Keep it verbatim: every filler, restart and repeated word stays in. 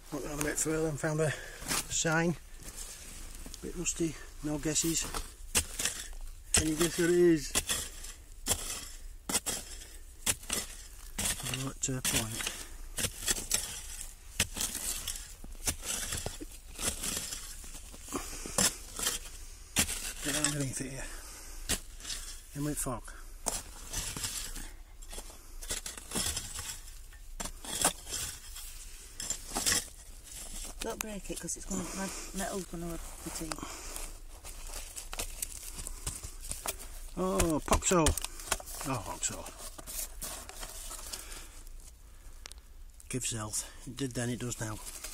Went down a bit further and found a sign. Bit rusty, no guesses. Can you guess what it is? What uh, point? Get underneath it here. In with fog. Don't break it because it's going to, my metal's going to fatigue. Oh, Poxhole. Oh, Poxhole. Gives health. It did then, it does now.